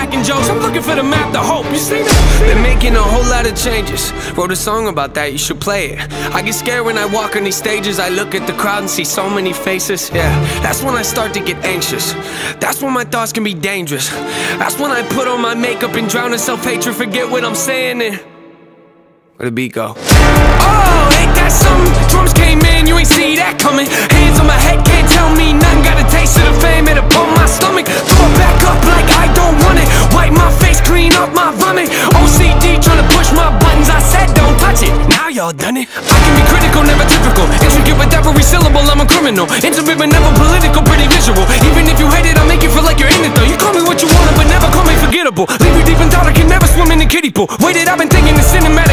cracking jokes. I'm looking for the map to hope. You see that? Been making a whole lot of changes. Wrote a song about that, you should play it. I get scared when I walk on these stages. I look at the crowd and see so many faces. Yeah, that's when I start to get anxious. That's when my thoughts can be dangerous. That's when I put on my makeup and drown in self-hatred. Forget what I'm saying and where'd the beat go? Oh, ain't that something? Drums came in, you ain't see that coming. Hands on my head, can't tell me nothing. Got a taste of the fame, it'll pump my stomach. Throw it back up like I don't want it. Wipe my face, clean up my vomit. OCD trying to push my buttons. I said don't touch it, now y'all done it. I can be critical, never typical. Intricate with every syllable, I'm a criminal. Intimate but never political, pretty visual. Even if you hate it, I'll make you feel like you're in it though. You call me what you want, but never call me forgettable. Leave you deep in thought, I can never swim in the kiddie pool. Waited, I've been thinking the cinematic.